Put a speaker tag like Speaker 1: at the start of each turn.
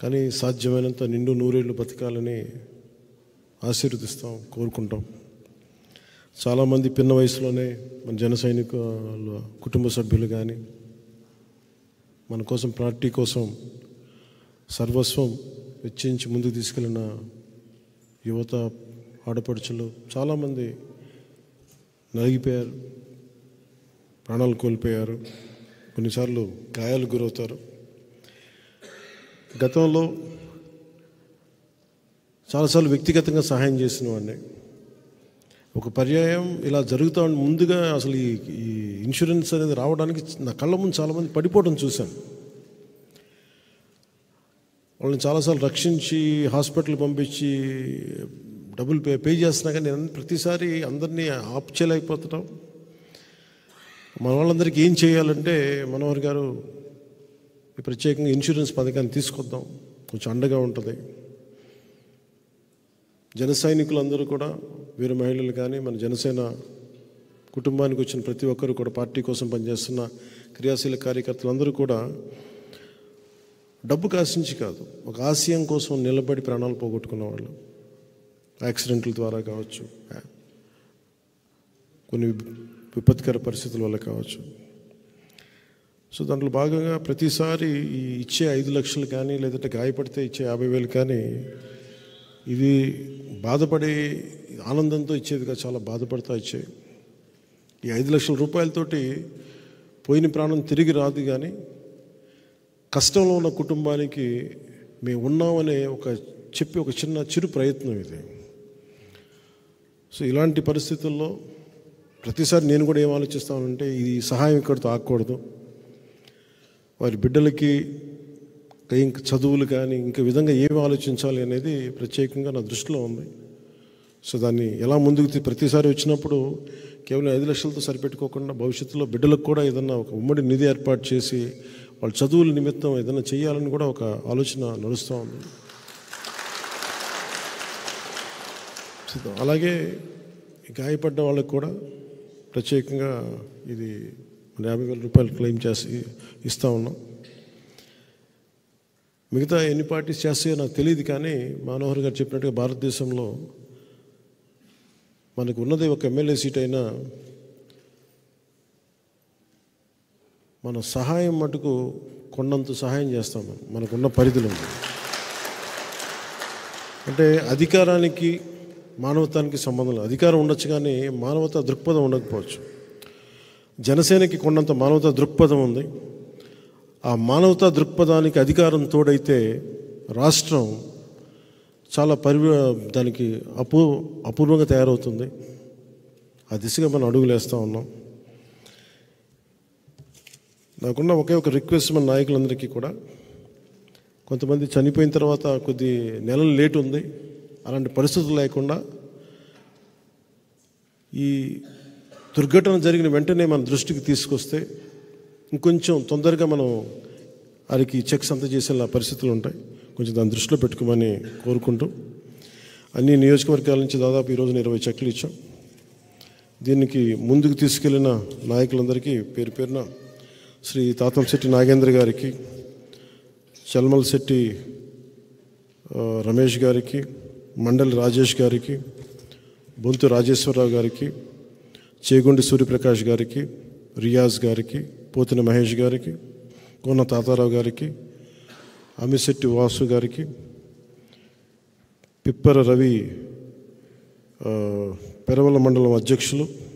Speaker 1: కానీ సాధ్యమైనంత నిండు నూరేళ్ళు బతకాలని ఆశీర్వదిస్తాం, కోరుకుంటాం. చాలామంది పిన్న వయసులోనే మన జన సైనికుల కుటుంబ సభ్యులు కానీ మన కోసం, పార్టీ కోసం సర్వస్వం వెచ్చించి ముందుకు తీసుకెళ్ళిన యువత, ఆడపడుచులు చాలామంది నలిగిపోయారు, ప్రాణాలు కోల్పోయారు, కొన్నిసార్లు గాయాలు గురవుతారు. గతంలో చాలాసార్లు వ్యక్తిగతంగా సహాయం చేసిన వాడిని. ఒక పర్యాయం ఇలా జరుగుతూ ముందుగా అసలు ఈ ఇన్సూరెన్స్ అనేది రావడానికి నా కళ్ళ ముందు చాలామంది పడిపోవడం చూశాను. వాళ్ళని చాలాసార్లు రక్షించి హాస్పిటల్ పంపించి డబ్బులు పే చేస్తున్నా కానీ నేను ప్రతిసారి అందరినీ ఆప్ చేయలేకపోతున్నాం. మన వాళ్ళందరికీ ఏం చేయాలంటే మనోహర్ గారు ప్రత్యేకంగా ఇన్సూరెన్స్ పథకాన్ని తీసుకొద్దాం, కొంచెం అండగా ఉంటుంది. జన సైనికులందరూ కూడా, వీర మహిళలు కానీ, మన జనసేన కుటుంబానికి వచ్చిన ప్రతి ఒక్కరు కూడా, పార్టీ కోసం పనిచేస్తున్న క్రియాశీల కార్యకర్తలందరూ కూడా డబ్బు ఆశించి కాదు, ఒక ఆశయం కోసం నిలబడి ప్రాణాలు పోగొట్టుకున్న వాళ్ళు, యాక్సిడెంట్ల ద్వారా కావచ్చు, కొన్ని విపత్కర పరిస్థితుల వల్ల కావచ్చు. సో దాంట్లో భాగంగా ప్రతిసారి ఈ ఇచ్చే 5 లక్షలు కానీ, లేదంటే గాయపడితే ఇచ్చే 50,000 కానీ, ఇది బాధపడే ఆనందంతో ఇచ్చేదిగా చాలా బాధపడతా ఇచ్చేవి. ఈ 5 లక్షల రూపాయలతోటి పోయిన ప్రాణం తిరిగి రాదు, కానీ కష్టంలో ఉన్న కుటుంబానికి మేము ఉన్నామనే ఒక చిరు ప్రయత్నం ఇది. సో ఇలాంటి పరిస్థితుల్లో ప్రతిసారి నేను కూడా ఏం ఆలోచిస్తానంటే, ఈ సహాయం ఇక్కడితో ఆగకూడదు, వారి బిడ్డలకి ఇంక చదువులు కానీ ఇంక విధంగా ఏమి ఆలోచించాలి అనేది ప్రత్యేకంగా నా దృష్టిలో ఉంది. సో దాన్ని ఎలా ముందుకు ప్రతిసారి వచ్చినప్పుడు కేవలం 5 లక్షలతో సరిపెట్టుకోకుండా భవిష్యత్తులో బిడ్డలకు కూడా ఏదన్నా ఒక ఉమ్మడి నిధి ఏర్పాటు చేసి వాళ్ళ చదువుల నిమిత్తం ఏదైనా చేయాలని కూడా ఒక ఆలోచన నడుస్తూ ఉంది. అలాగే గాయపడ్డ వాళ్ళకు కూడా ప్రత్యేకంగా ఇది 50,000 రూపాయలు క్లెయిమ్ చేసి ఇస్తూ ఉన్నాం. మిగతా ఎన్ని పార్టీస్ చేస్తాయో నాకు తెలియదు, కానీ మనోహర్ గారు చెప్పినట్టుగా భారతదేశంలో మనకు ఉన్నది ఒక ఎమ్మెల్యే సీట్ అయినా మన సహాయం మటుకు కొండంత సహాయం చేస్తాం. మనకున్న పరిధిలో అంటే అధికారానికి మానవతానికి సంబంధం లేదు. అధికారం ఉండొచ్చు కానీ మానవతా దృక్పథం ఉండకపోవచ్చు. జనసేనకి కొండంత మానవతా దృక్పథం ఉంది. ఆ మానవతా దృక్పథానికి అధికారం తోడైతే రాష్ట్రం చాలా దానికి అపూర్వంగా తయారవుతుంది. ఆ దిశగా మనం అడుగులు వేస్తూ ఉన్నాం. నాకున్న ఒకే ఒక రిక్వెస్ట్ మన నాయకులందరికీ కూడా, కొంతమంది చనిపోయిన తర్వాత కొద్ది నెలలు లేట్ ఉంది, అలాంటి పరిస్థితులు లేకుండా ఈ దుర్ఘటన జరిగిన వెంటనే మన దృష్టికి తీసుకొస్తే ఇంకొంచెం తొందరగా మనం వారికి చెక్స్ అంతా చేసేలా పరిస్థితులు ఉంటాయి. కొంచెం దాన్ని దృష్టిలో పెట్టుకోమని కోరుకుంటూ, అన్ని నియోజకవర్గాల నుంచి దాదాపు ఈరోజు 20 చెక్లు ఇచ్చాం. దీనికి ముందుకు తీసుకెళ్లిన నాయకులందరికీ పేరు పేరున శ్రీ తాతంశెట్టి నాగేంద్ర గారికి, చల్మల్ శెట్టి రమేష్ గారికి, మండలి రాజేష్ గారికి, బొంతు రాజేశ్వరరావు గారికి, చేగుండి సూర్యప్రకాష్ గారికి, రియాజ్ గారికి, పోతిన మహేష్ గారికి, కోన తాతారావు గారికి, అమిశెట్టి వాసు గారికి, పిప్పర రవి పెరవల మండలం అధ్యక్షులు,